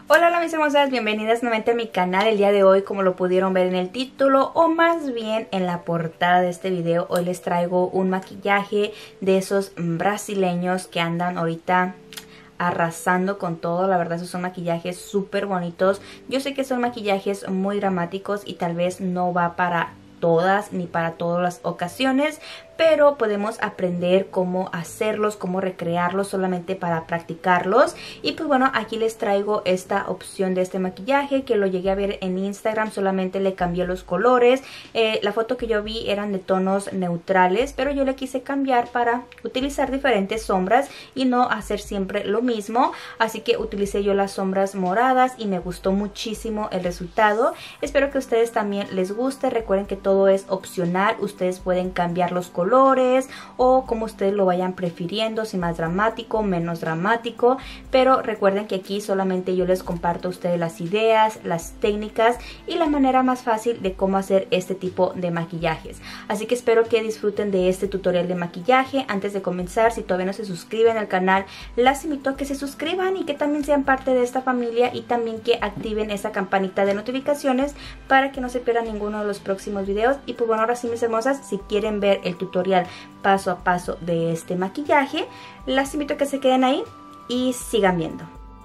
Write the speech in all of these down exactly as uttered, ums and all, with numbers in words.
Hola, hola mis hermosas, bienvenidas nuevamente a mi canal. El día de hoy, como lo pudieron ver en el título o más bien en la portada de este video, hoy les traigo un maquillaje de esos brasileños que andan ahorita arrasando con todo. La verdad, esos son maquillajes súper bonitos. Yo sé que son maquillajes muy dramáticos y tal vez no va para todas ni para todas las ocasiones, pero podemos aprender cómo hacerlos, cómo recrearlos solamente para practicarlos. Y pues bueno, aquí les traigo esta opción de este maquillaje que lo llegué a ver en Instagram, solamente le cambié los colores. Eh, la foto que yo vi eran de tonos neutrales, pero yo le quise cambiar para utilizar diferentes sombras y no hacer siempre lo mismo. Así que utilicé yo las sombras moradas y me gustó muchísimo el resultado. Espero que a ustedes también les guste. Recuerden que todo es opcional, ustedes pueden cambiar los colores colores o como ustedes lo vayan prefiriendo, si más dramático, menos dramático, pero recuerden que aquí solamente yo les comparto a ustedes las ideas, las técnicas y la manera más fácil de cómo hacer este tipo de maquillajes. Así que espero que disfruten de este tutorial de maquillaje. Antes de comenzar, si todavía no se suscriben al canal, las invito a que se suscriban y que también sean parte de esta familia y también que activen esa campanita de notificaciones para que no se pierdan ninguno de los próximos videos. Y pues bueno, ahora sí mis hermosas, si quieren ver el tutorial paso a paso de este maquillaje, las invito a que se queden ahí y sigan viendo.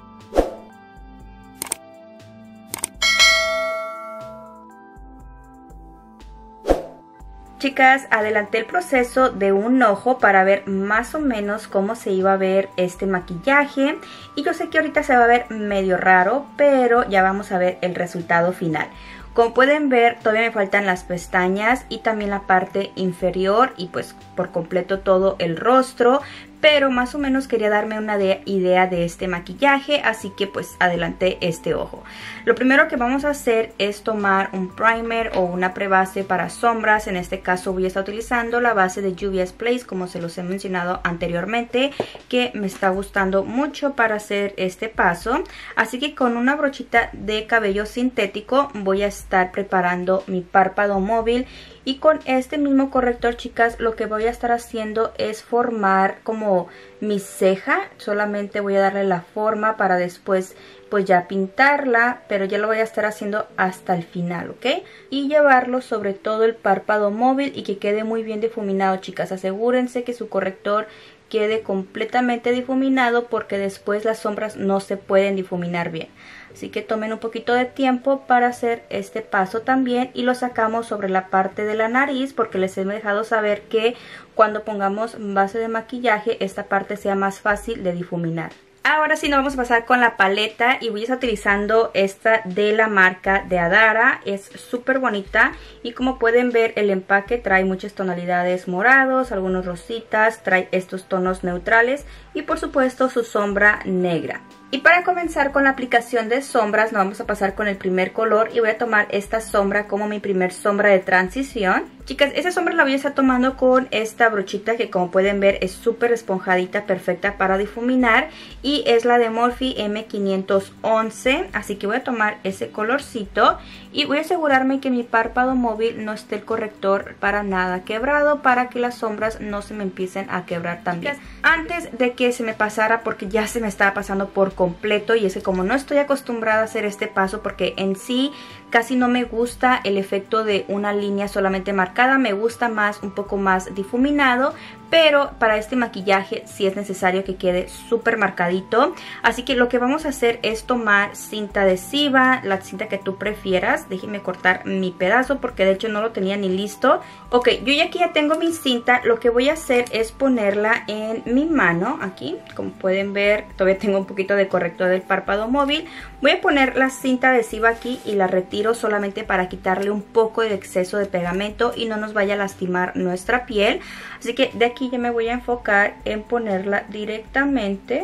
Chicas, adelanté el proceso de un ojo para ver más o menos cómo se iba a ver este maquillaje. Y yo sé que ahorita se va a ver medio raro, pero ya vamos a ver el resultado final. Como pueden ver, todavía me faltan las pestañas y también la parte inferior y pues por completo todo el rostro. Pero más o menos quería darme una de idea de este maquillaje, así que pues adelanté este ojo. Lo primero que vamos a hacer es tomar un primer o una prebase para sombras. En este caso voy a estar utilizando la base de Juvia's Place, como se los he mencionado anteriormente, que me está gustando mucho para hacer este paso. Así que con una brochita de cabello sintético voy a estar preparando mi párpado móvil. Y con este mismo corrector, chicas, lo que voy a estar haciendo es formar como mi ceja. Solamente voy a darle la forma para después pues ya pintarla, pero ya lo voy a estar haciendo hasta el final, ¿ok? Y llevarlo sobre todo el párpado móvil y que quede muy bien difuminado, chicas. Asegúrense que su corrector quede completamente difuminado porque después las sombras no se pueden difuminar bien. Así que tomen un poquito de tiempo para hacer este paso también y lo sacamos sobre la parte de la nariz porque les he dejado saber que cuando pongamos base de maquillaje esta parte sea más fácil de difuminar. Ahora sí nos vamos a pasar con la paleta y voy a estar utilizando esta de la marca de Adara. Es súper bonita y como pueden ver el empaque trae muchas tonalidades morados, algunos rositas, trae estos tonos neutrales y por supuesto su sombra negra. Y para comenzar con la aplicación de sombras nos vamos a pasar con el primer color y voy a tomar esta sombra como mi primer sombra de transición. Chicas, esa sombra la voy a estar tomando con esta brochita que como pueden ver es súper esponjadita, perfecta para difuminar y es la de Morphe M quinientos once, así que voy a tomar ese colorcito y voy a asegurarme que mi párpado móvil no esté el corrector para nada quebrado para que las sombras no se me empiecen a quebrar también. Antes de que se me pasara, porque ya se me estaba pasando por completo y es que como no estoy acostumbrada a hacer este paso porque en sí casi no me gusta el efecto de una línea solamente marcada, me gusta más un poco más difuminado, pero para este maquillaje sí es necesario que quede súper marcadito. Así que lo que vamos a hacer es tomar cinta adhesiva, la cinta que tú prefieras. Déjenme cortar mi pedazo porque de hecho no lo tenía ni listo. Ok, yo ya aquí ya tengo mi cinta. Lo que voy a hacer es ponerla en mi mano, aquí. Como pueden ver, todavía tengo un poquito de corrector del párpado móvil. Voy a poner la cinta adhesiva aquí y la retiro solamente para quitarle un poco de exceso de pegamento y no nos vaya a lastimar nuestra piel. Así que de aquí ya me voy a enfocar en ponerla directamente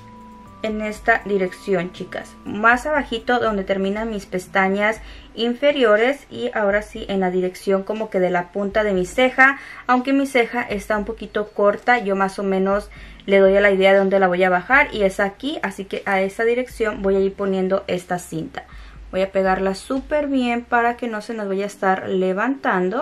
en esta dirección, chicas, más abajito donde terminan mis pestañas inferiores y ahora sí en la dirección como que de la punta de mi ceja, aunque mi ceja está un poquito corta, yo más o menos le doy a la idea de dónde la voy a bajar y es aquí, así que a esa dirección voy a ir poniendo esta cinta. Voy a pegarla súper bien para que no se nos vaya a estar levantando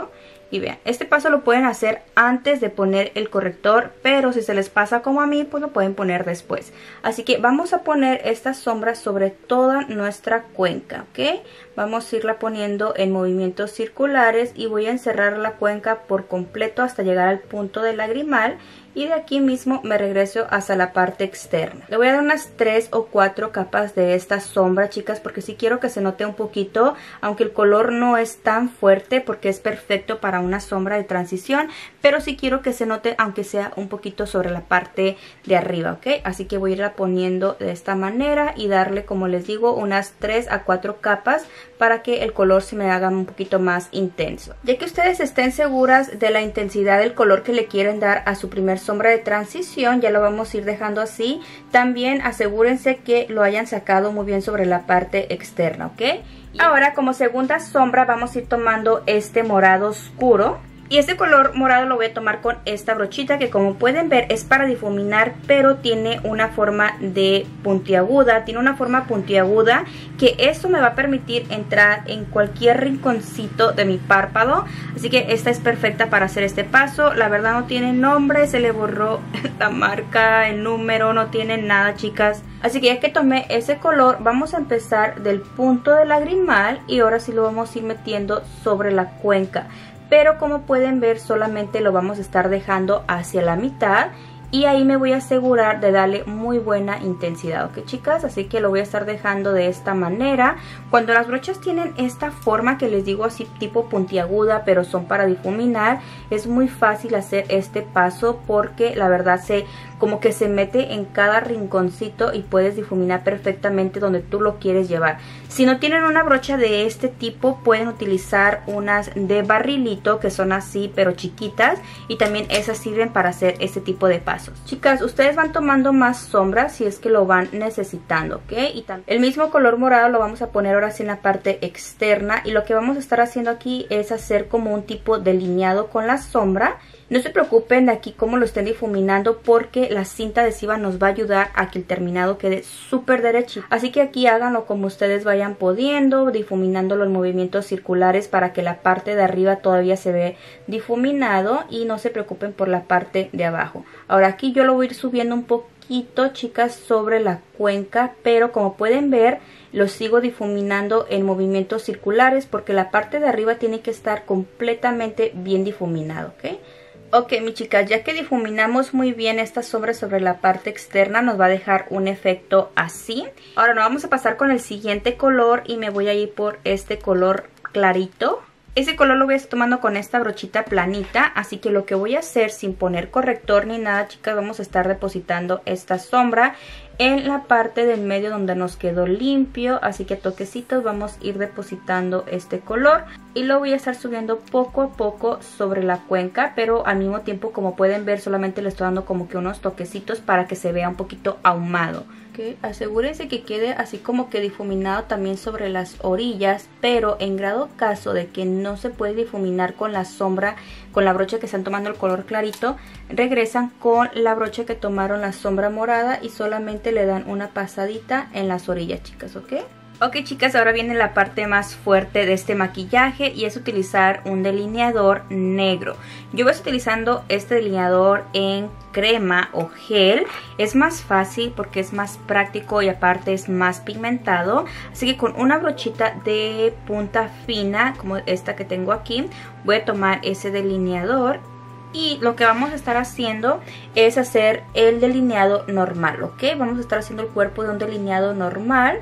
Y vean, este paso lo pueden hacer antes de poner el corrector, pero si se les pasa como a mí, pues lo pueden poner después. Así que vamos a poner esta sombra sobre toda nuestra cuenca, ¿ok? Vamos a irla poniendo en movimientos circulares y voy a encerrar la cuenca por completo hasta llegar al punto del lagrimal. Y de aquí mismo me regreso hasta la parte externa. Le voy a dar unas tres o cuatro capas de esta sombra, chicas, porque sí quiero que se note un poquito, aunque el color no es tan fuerte porque es perfecto para una sombra de transición, pero sí quiero que se note aunque sea un poquito sobre la parte de arriba, ¿ok? Así que voy a irla poniendo de esta manera y darle, como les digo, unas tres a cuatro capas para que el color se me haga un poquito más intenso. Ya que ustedes estén seguras de la intensidad del color que le quieren dar a su primer sombra de transición, ya lo vamos a ir dejando así. También asegúrense que lo hayan sacado muy bien sobre la parte externa, ¿ok? Y ahora, como segunda sombra, vamos a ir tomando este morado oscuro. Y este color morado lo voy a tomar con esta brochita que, como pueden ver, es para difuminar, pero tiene una forma de puntiaguda, tiene una forma puntiaguda que eso me va a permitir entrar en cualquier rinconcito de mi párpado. Así que esta es perfecta para hacer este paso. La verdad no tiene nombre, se le borró la marca, el número, no tiene nada, chicas. Así que ya que tomé ese color, vamos a empezar del punto del lagrimal y ahora sí lo vamos a ir metiendo sobre la cuenca. Pero como pueden ver, solamente lo vamos a estar dejando hacia la mitad y ahí me voy a asegurar de darle muy buena intensidad, ¿ok, chicas? Así que lo voy a estar dejando de esta manera. Cuando las brochas tienen esta forma que les digo así tipo puntiaguda, pero son para difuminar, es muy fácil hacer este paso porque la verdad se como que se mete en cada rinconcito y puedes difuminar perfectamente donde tú lo quieres llevar. Si no tienen una brocha de este tipo, pueden utilizar unas de barrilito que son así pero chiquitas, y también esas sirven para hacer este tipo de pasos. Chicas, ustedes van tomando más sombras si es que lo van necesitando, ¿ok? Y también el mismo color morado lo vamos a poner ahora sí en la parte externa, y lo que vamos a estar haciendo aquí es hacer como un tipo delineado con la sombra. No se preocupen de aquí cómo lo estén difuminando, porque la cinta adhesiva nos va a ayudar a que el terminado quede súper derechito. Así que aquí háganlo como ustedes vayan pudiendo, difuminándolo en movimientos circulares para que la parte de arriba todavía se ve difuminado, y no se preocupen por la parte de abajo. Ahora aquí yo lo voy a ir subiendo un poquito, chicas, sobre la cuenca, pero como pueden ver, lo sigo difuminando en movimientos circulares porque la parte de arriba tiene que estar completamente bien difuminado, ¿ok? Ok, mis chicas, ya que difuminamos muy bien esta sombra sobre la parte externa, nos va a dejar un efecto así. Ahora nos vamos a pasar con el siguiente color y me voy a ir por este color clarito. Ese color lo voy a estar tomando con esta brochita planita, así que lo que voy a hacer sin poner corrector ni nada, chicas, vamos a estar depositando esta sombra en la parte del medio donde nos quedó limpio, así que a toquecitos vamos a ir depositando este color y lo voy a estar subiendo poco a poco sobre la cuenca, pero al mismo tiempo, como pueden ver, solamente le estoy dando como que unos toquecitos para que se vea un poquito ahumado. Okay. Asegúrense que quede así como que difuminado también sobre las orillas, pero en grado caso de que no se puede difuminar con la sombra, con la brocha que están tomando el color clarito, regresan con la brocha que tomaron la sombra morada y solamente le dan una pasadita en las orillas, chicas, ¿ok? Ok, chicas, ahora viene la parte más fuerte de este maquillaje y es utilizar un delineador negro. Yo voy utilizando este delineador en crema o gel. Es más fácil porque es más práctico y aparte es más pigmentado. Así que con una brochita de punta fina como esta que tengo aquí, voy a tomar ese delineador. Y lo que vamos a estar haciendo es hacer el delineado normal, ¿ok? Vamos a estar haciendo el cuerpo de un delineado normal.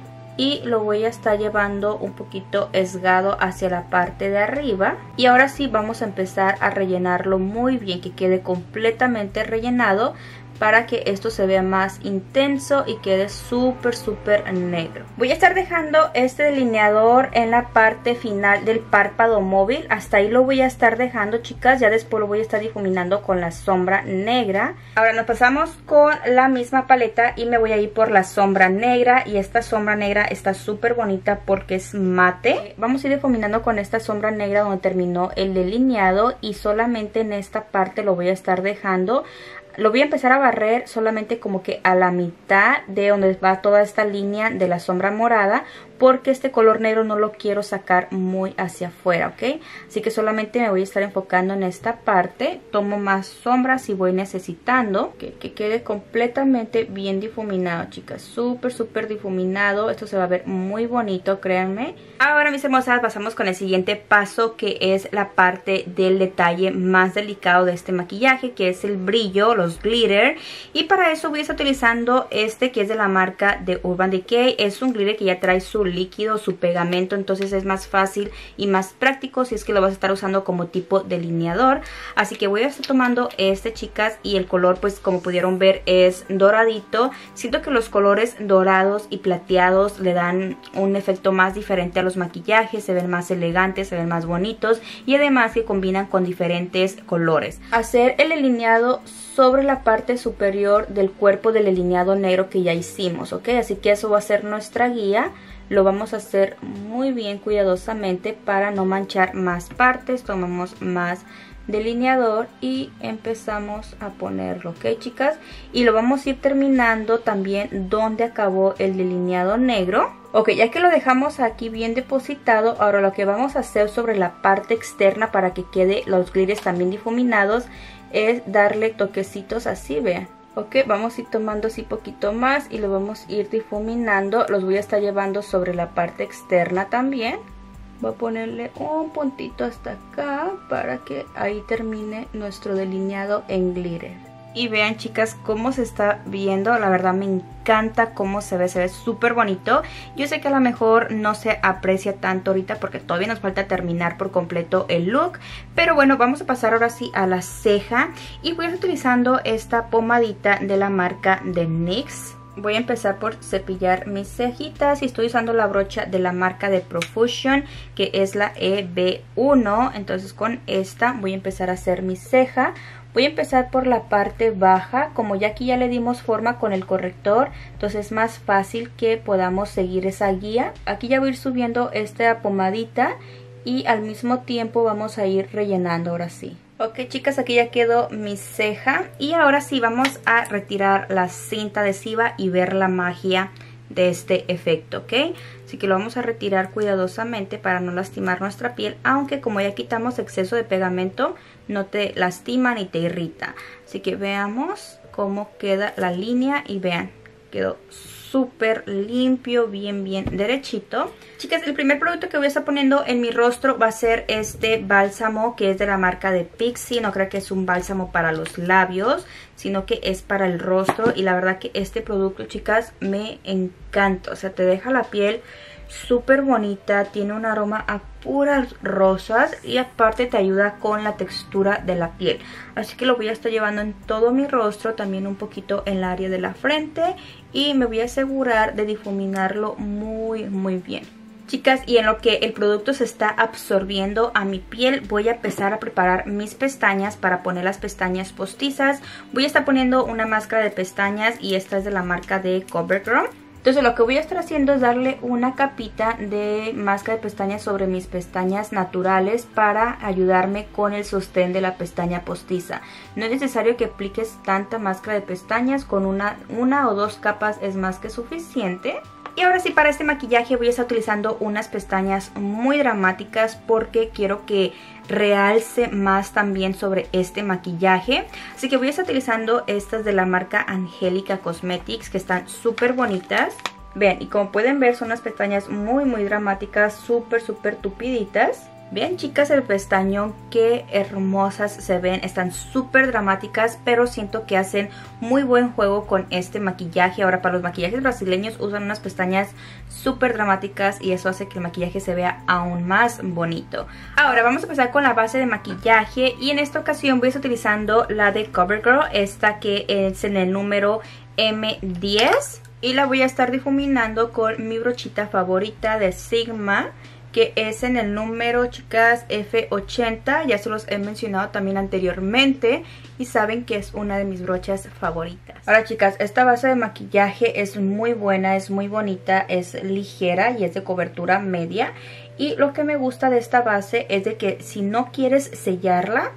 Y lo voy a estar llevando un poquito esgado hacia la parte de arriba. Y ahora sí vamos a empezar a rellenarlo muy bien, que quede completamente rellenado para que esto se vea más intenso y quede súper súper negro. Voy a estar dejando este delineador en la parte final del párpado móvil. Hasta ahí lo voy a estar dejando, chicas. Ya después lo voy a estar difuminando con la sombra negra. Ahora nos pasamos con la misma paleta y me voy a ir por la sombra negra. Y esta sombra negra está súper bonita porque es mate. Vamos a ir difuminando con esta sombra negra donde terminó el delineado y solamente en esta parte lo voy a estar dejando. Lo voy a empezar a barrer solamente como que a la mitad de donde va toda esta línea de la sombra morada, porque este color negro no lo quiero sacar muy hacia afuera, ¿ok? Así que solamente me voy a estar enfocando en esta parte. Tomo más sombras si voy necesitando. Que, que quede completamente bien difuminado, chicas. Súper, súper difuminado. Esto se va a ver muy bonito, créanme. Ahora, mis hermosas, pasamos con el siguiente paso, que es la parte del detalle más delicado de este maquillaje, que es el brillo, los glitter. Y para eso voy a estar utilizando este que es de la marca de Urban Decay. Es un glitter que ya trae su líquido, su pegamento, entonces es más fácil y más práctico si es que lo vas a estar usando como tipo delineador. Así que voy a estar tomando este, chicas, y el color, pues como pudieron ver, es doradito. Siento que los colores dorados y plateados le dan un efecto más diferente a los maquillajes, se ven más elegantes, se ven más bonitos, y además que combinan con diferentes colores. Hacer el delineado sobre la parte superior del cuerpo del delineado negro que ya hicimos, ¿ok? Así que eso va a ser nuestra guía. Lo vamos a hacer muy bien cuidadosamente para no manchar más partes. Tomamos más delineador y empezamos a ponerlo, ¿ok, chicas? Y lo vamos a ir terminando también donde acabó el delineado negro. Ok, ya que lo dejamos aquí bien depositado, ahora lo que vamos a hacer sobre la parte externa para que quede los glitters también difuminados es darle toquecitos así, vean. Ok, vamos a ir tomando así poquito más y lo vamos a ir difuminando. Los voy a estar llevando sobre la parte externa también. Voy a ponerle un puntito hasta acá para que ahí termine nuestro delineado en glitter. Y vean, chicas, cómo se está viendo. La verdad me encanta cómo se ve, se ve súper bonito. Yo sé que a lo mejor no se aprecia tanto ahorita porque todavía nos falta terminar por completo el look. Pero bueno, vamos a pasar ahora sí a la ceja. Y voy a ir utilizando esta pomadita de la marca de N Y X. Voy a empezar por cepillar mis cejitas y estoy usando la brocha de la marca de Profusion, que es la E B uno. Entonces con esta voy a empezar a hacer mi ceja. Voy a empezar por la parte baja, como ya aquí ya le dimos forma con el corrector, entonces es más fácil que podamos seguir esa guía. Aquí ya voy a ir subiendo esta pomadita y al mismo tiempo vamos a ir rellenando ahora sí. Ok, chicas, aquí ya quedó mi ceja y ahora sí vamos a retirar la cinta adhesiva y ver la magia de este efecto, ¿ok? Así que lo vamos a retirar cuidadosamente para no lastimar nuestra piel, aunque como ya quitamos exceso de pegamento no te lastima ni te irrita. Así que veamos cómo queda la línea y vean, quedó súper limpio, bien bien derechito. Chicas, el primer producto que voy a estar poniendo en mi rostro va a ser este bálsamo que es de la marca de Pixi. No creo que es un bálsamo para los labios, sino que es para el rostro. Y la verdad que este producto, chicas, me encanta. O sea, te deja la piel súper bonita, tiene un aroma a puras rosas y aparte te ayuda con la textura de la piel. Así que lo voy a estar llevando en todo mi rostro, también un poquito en el área de la frente, y me voy a asegurar de difuminarlo muy muy bien. Chicas, y en lo que el producto se está absorbiendo a mi piel, voy a empezar a preparar mis pestañas para poner las pestañas postizas. Voy a estar poniendo una máscara de pestañas y esta es de la marca de CoverGirl. Entonces lo que voy a estar haciendo es darle una capita de máscara de pestañas sobre mis pestañas naturales para ayudarme con el sostén de la pestaña postiza. No es necesario que apliques tanta máscara de pestañas, con una, una o dos capas es más que suficiente. Y ahora sí, para este maquillaje voy a estar utilizando unas pestañas muy dramáticas porque quiero que realce más también sobre este maquillaje. Así que voy a estar utilizando estas de la marca Angelica Cosmetics, que están súper bonitas. Vean, y como pueden ver son unas pestañas muy muy dramáticas, súper súper tupiditas. Vean, chicas, el pestañón, qué hermosas se ven, están súper dramáticas, pero siento que hacen muy buen juego con este maquillaje. Ahora, para los maquillajes brasileños usan unas pestañas súper dramáticas y eso hace que el maquillaje se vea aún más bonito. Ahora vamos a empezar con la base de maquillaje y en esta ocasión voy a estar utilizando la de CoverGirl, esta que es en el número eme diez, y la voy a estar difuminando con mi brochita favorita de Sigma, que es en el número, chicas, efe ochenta. Ya se los he mencionado también anteriormente y saben que es una de mis brochas favoritas. Ahora, chicas, esta base de maquillaje es muy buena, es muy bonita, es ligera y es de cobertura media. Y lo que me gusta de esta base es de que si no quieres sellarla,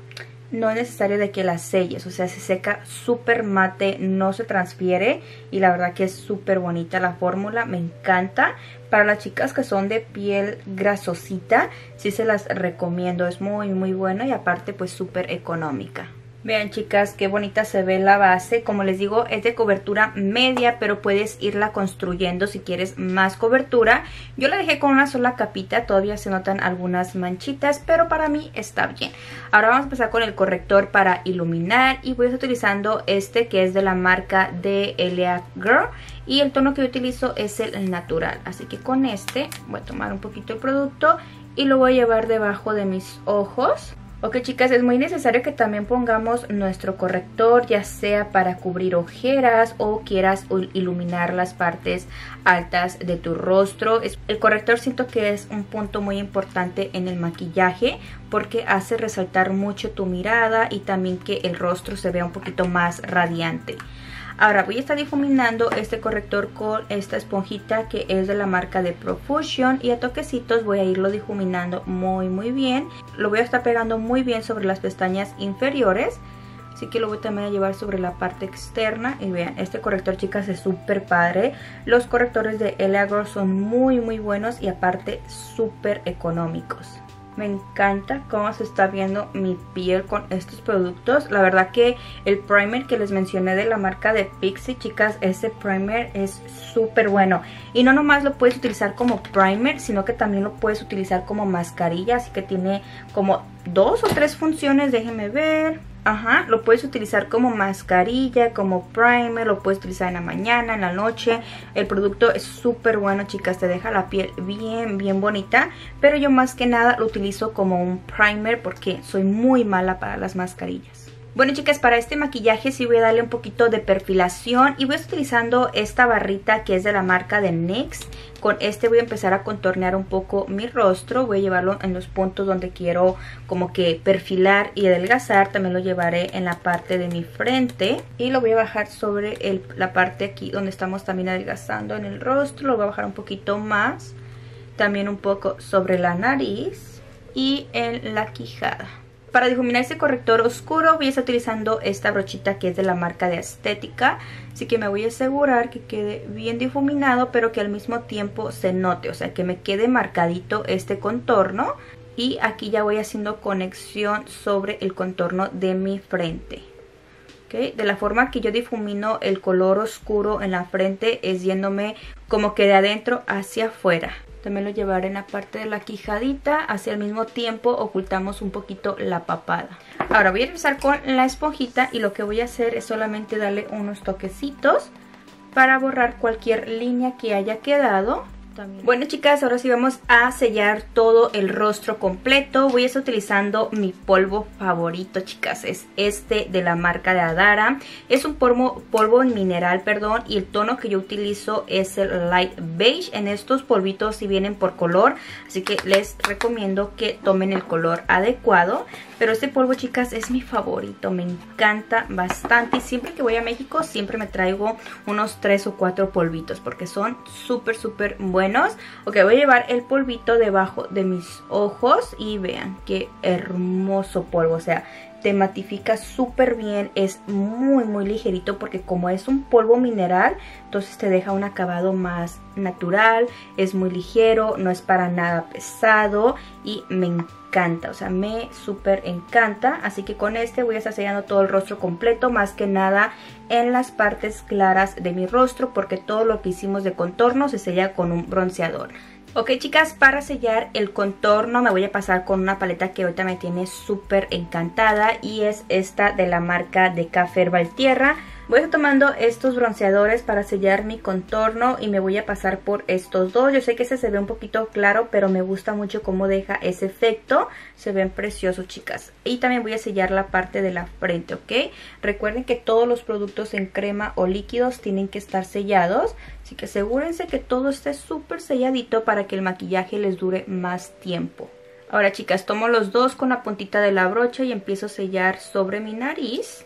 no es necesario de que la selles, o sea, se seca súper mate, no se transfiere y la verdad que es súper bonita la fórmula, me encanta. Para las chicas que son de piel grasosita, sí se las recomiendo, es muy muy bueno y aparte pues súper económica. Vean chicas qué bonita se ve la base, como les digo es de cobertura media, pero puedes irla construyendo si quieres más cobertura. Yo la dejé con una sola capita, todavía se notan algunas manchitas, pero para mí está bien. Ahora vamos a empezar con el corrector para iluminar y voy a estar utilizando este que es de la marca de L A Girl y el tono que yo utilizo es el natural, así que con este voy a tomar un poquito el producto y lo voy a llevar debajo de mis ojos. Ok chicas, es muy necesario que también pongamos nuestro corrector, ya sea para cubrir ojeras o quieras iluminar las partes altas de tu rostro. El corrector siento que es un punto muy importante en el maquillaje porque hace resaltar mucho tu mirada y también que el rostro se vea un poquito más radiante. Ahora voy a estar difuminando este corrector con esta esponjita que es de la marca de Profusion y a toquecitos voy a irlo difuminando muy muy bien. Lo voy a estar pegando muy bien sobre las pestañas inferiores, así que lo voy también a llevar sobre la parte externa. Y vean, este corrector chicas es súper padre. Los correctores de L A Girl son muy muy buenos y aparte súper económicos. Me encanta cómo se está viendo mi piel con estos productos. La verdad que el primer que les mencioné de la marca de Pixi, chicas, ese primer es súper bueno. Y no nomás lo puedes utilizar como primer, sino que también lo puedes utilizar como mascarilla. Así que tiene como dos o tres funciones, déjenme ver. Ajá, lo puedes utilizar como mascarilla, como primer, lo puedes utilizar en la mañana, en la noche. El producto es súper bueno, chicas, te deja la piel bien, bien bonita. Pero yo más que nada lo utilizo como un primer porque soy muy mala para las mascarillas. Bueno chicas, para este maquillaje sí voy a darle un poquito de perfilación y voy a estar utilizando esta barrita que es de la marca de N Y X. Con este voy a empezar a contornear un poco mi rostro, voy a llevarlo en los puntos donde quiero como que perfilar y adelgazar. También lo llevaré en la parte de mi frente y lo voy a bajar sobre el, la parte aquí donde estamos también adelgazando en el rostro. Lo voy a bajar un poquito más, también un poco sobre la nariz y en la quijada. Para difuminar este corrector oscuro voy a estar utilizando esta brochita que es de la marca de Estética. Así que me voy a asegurar que quede bien difuminado, pero que al mismo tiempo se note. O sea, que me quede marcadito este contorno. Y aquí ya voy haciendo conexión sobre el contorno de mi frente. ¿Okay? De la forma que yo difumino el color oscuro en la frente es yéndome como que de adentro hacia afuera. También lo llevaré en la parte de la quijadita, hacia el mismo tiempo ocultamos un poquito la papada. Ahora voy a empezar con la esponjita y lo que voy a hacer es solamente darle unos toquecitos para borrar cualquier línea que haya quedado. También. Bueno chicas, ahora sí vamos a sellar todo el rostro completo. Voy a estar utilizando mi polvo favorito, chicas. Es este de la marca de Adara. Es un polvo, polvo en mineral, perdón. Y el tono que yo utilizo es el Light Beige. En estos polvitos sí vienen por color, así que les recomiendo que tomen el color adecuado. Pero este polvo, chicas, es mi favorito. Me encanta bastante. Y siempre que voy a México, siempre me traigo unos tres o cuatro polvitos porque son súper, súper buenos. Ok, voy a llevar el polvito debajo de mis ojos y vean qué hermoso polvo. O sea, te matifica súper bien. Es muy, muy ligerito porque como es un polvo mineral, entonces te deja un acabado más natural. Es muy ligero, no es para nada pesado y me encanta. encanta, o sea, me súper encanta. Así que con este voy a estar sellando todo el rostro completo, más que nada en las partes claras de mi rostro, porque todo lo que hicimos de contorno se sella con un bronceador. Ok chicas, para sellar el contorno me voy a pasar con una paleta que ahorita me tiene súper encantada y es esta de la marca de Café Herbal Tierra. Voy a estar tomando estos bronceadores para sellar mi contorno y me voy a pasar por estos dos. Yo sé que ese se ve un poquito claro, pero me gusta mucho cómo deja ese efecto. Se ven preciosos, chicas. Y también voy a sellar la parte de la frente, ¿ok? Recuerden que todos los productos en crema o líquidos tienen que estar sellados. Así que asegúrense que todo esté súper selladito para que el maquillaje les dure más tiempo. Ahora, chicas, tomo los dos con la puntita de la brocha y empiezo a sellar sobre mi nariz.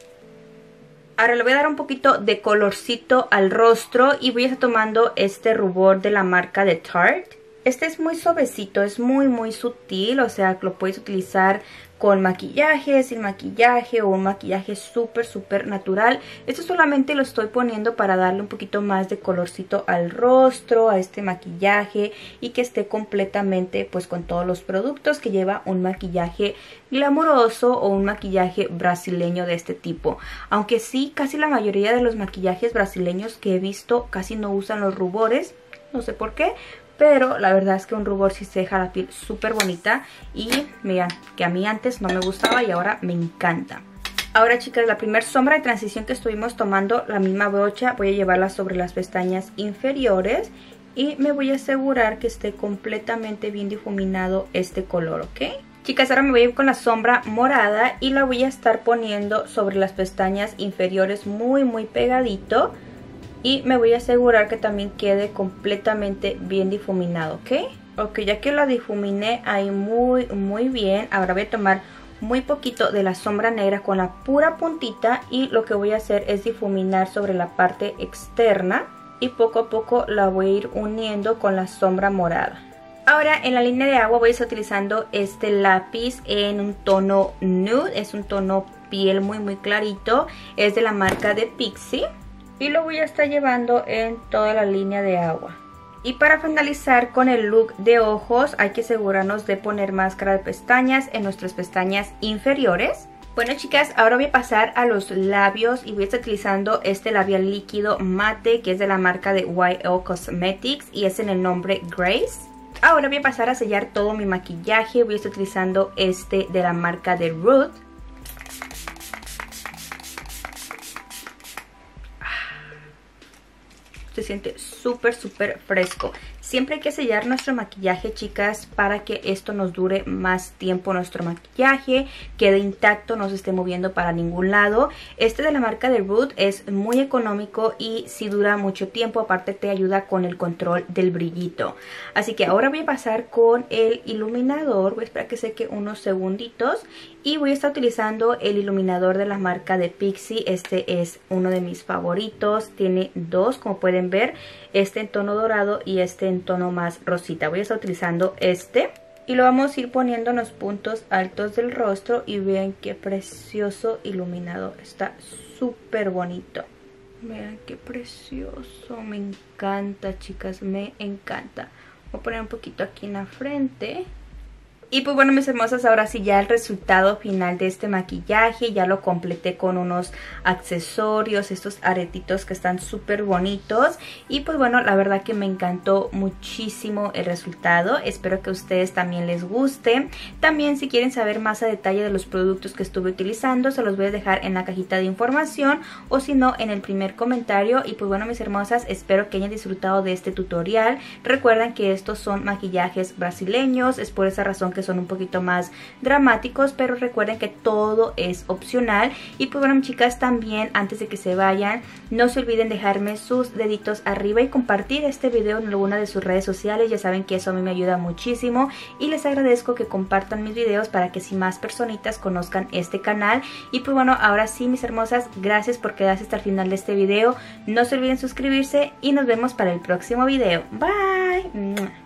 Ahora le voy a dar un poquito de colorcito al rostro y voy a estar tomando este rubor de la marca de Tarte. Este es muy suavecito, es muy muy sutil, o sea, lo puedes utilizar con maquillaje, sin maquillaje o un maquillaje súper súper natural. Esto solamente lo estoy poniendo para darle un poquito más de colorcito al rostro, a este maquillaje, y que esté completamente pues con todos los productos que lleva un maquillaje glamuroso o un maquillaje brasileño de este tipo. Aunque sí, casi la mayoría de los maquillajes brasileños que he visto casi no usan los rubores, no sé por qué. Pero la verdad es que un rubor sí se deja la piel súper bonita. Y miren, que a mí antes no me gustaba y ahora me encanta. Ahora, chicas, la primera sombra de transición que estuvimos tomando, la misma brocha, voy a llevarla sobre las pestañas inferiores. Y me voy a asegurar que esté completamente bien difuminado este color, ¿ok? Chicas, ahora me voy a ir con la sombra morada y la voy a estar poniendo sobre las pestañas inferiores muy muy pegadito. Y me voy a asegurar que también quede completamente bien difuminado, ¿ok? Ok, ya que la difuminé ahí muy, muy bien, ahora voy a tomar muy poquito de la sombra negra con la pura puntita. Y lo que voy a hacer es difuminar sobre la parte externa. Y poco a poco la voy a ir uniendo con la sombra morada. Ahora en la línea de agua voy a estar utilizando este lápiz en un tono nude. Es un tono piel muy, muy clarito. Es de la marca de Pixi. Y lo voy a estar llevando en toda la línea de agua. Y para finalizar con el look de ojos, hay que asegurarnos de poner máscara de pestañas en nuestras pestañas inferiores. Bueno, chicas, ahora voy a pasar a los labios y voy a estar utilizando este labial líquido mate que es de la marca de Y O Cosmetics y es en el nombre Grace. Ahora voy a pasar a sellar todo mi maquillaje. Voy a estar utilizando este de la marca de Ruth. Se siente súper súper fresco. Siempre hay que sellar nuestro maquillaje, chicas, para que esto nos dure más tiempo. Nuestro maquillaje quede intacto, no se esté moviendo para ningún lado. Este de la marca de Ruth es muy económico y sí dura mucho tiempo. Aparte te ayuda con el control del brillito. Así que ahora voy a pasar con el iluminador. Voy a esperar que seque unos segunditos. Y voy a estar utilizando el iluminador de la marca de Pixi. Este es uno de mis favoritos. Tiene dos, como pueden ver. Este en tono dorado y este en tono más rosita. Voy a estar utilizando este. Y lo vamos a ir poniendo en los puntos altos del rostro. Y vean qué precioso iluminador. Está súper bonito. Vean qué precioso. Me encanta, chicas. Me encanta. Voy a poner un poquito aquí en la frente. Y pues bueno, mis hermosas, ahora sí ya el resultado final de este maquillaje. Ya lo completé con unos accesorios, estos aretitos que están súper bonitos. Y pues bueno, la verdad que me encantó muchísimo el resultado. Espero que a ustedes también les guste. También si quieren saber más a detalle de los productos que estuve utilizando, se los voy a dejar en la cajita de información. O si no, en el primer comentario. Y pues bueno, mis hermosas, espero que hayan disfrutado de este tutorial. Recuerden que estos son maquillajes brasileños. Es por esa razón que son un poquito más dramáticos, pero recuerden que todo es opcional. Y pues bueno, chicas, también antes de que se vayan, no se olviden dejarme sus deditos arriba y compartir este video en alguna de sus redes sociales. Ya saben que eso a mí me ayuda muchísimo y les agradezco que compartan mis videos para que si más personitas conozcan este canal. Y pues bueno, ahora sí, mis hermosas, gracias por quedarse hasta el final de este video. No se olviden suscribirse y nos vemos para el próximo video. Bye.